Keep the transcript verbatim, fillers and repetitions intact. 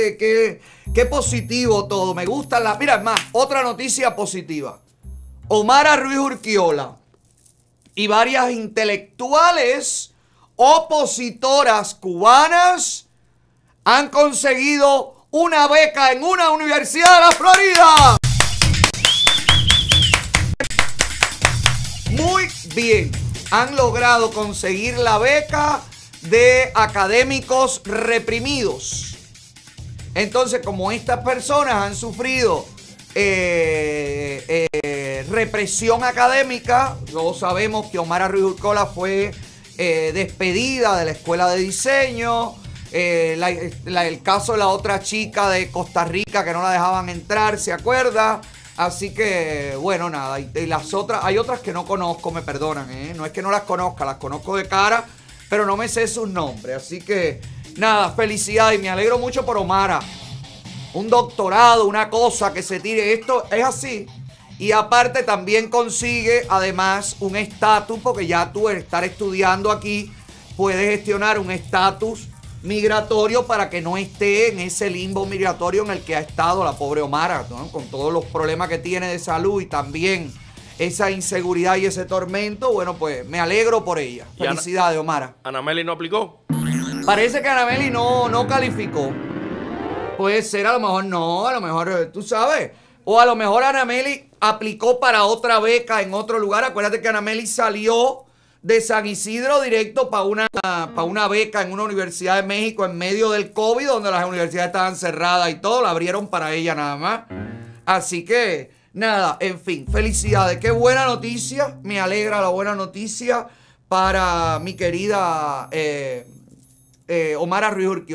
qué, qué, qué positivo todo. Me gusta la... Mira, es más, otra noticia positiva. Omara Ruiz Urquiola y varias intelectuales opositoras cubanas han conseguido una beca en una universidad de la Florida. Muy bien, han logrado conseguir la beca de académicos reprimidos. Entonces, como estas personas han sufrido eh, eh, represión académica, todos sabemos que Omara Ruiz Urquiola fue eh, despedida de la escuela de diseño. Eh, la, la, el caso de la otra chica de Costa Rica que no la dejaban entrar, ¿se acuerda? Así que, bueno, nada. Y, y las otras, hay otras que no conozco, me perdonan, ¿eh? No es que no las conozca, las conozco de cara, pero no me sé sus nombres. Así que, nada, felicidades. Y me alegro mucho por Omara. Un doctorado, una cosa que se tire. Esto es así. Y aparte también consigue, además, un estatus, porque ya tú, al estar estudiando aquí, puedes gestionar un estatus migratorio para que no esté en ese limbo migratorio en el que ha estado la pobre Omara, ¿no? Con todos los problemas que tiene de salud y también esa inseguridad y ese tormento. Bueno, pues me alegro por ella. Felicidades, Omara. ¿Anameli no aplicó? Parece que Anameli no, no calificó. Puede ser, a lo mejor no, a lo mejor, tú sabes. O a lo mejor Anameli aplicó para otra beca en otro lugar. Acuérdate que Anameli salió de San Isidro directo para una, para una beca en una universidad de México en medio del COVID, donde las universidades estaban cerradas y todo, la abrieron para ella nada más. Así que, nada, en fin, felicidades. Qué buena noticia, me alegra la buena noticia para mi querida eh, eh, Omara Ruiz Urquiola.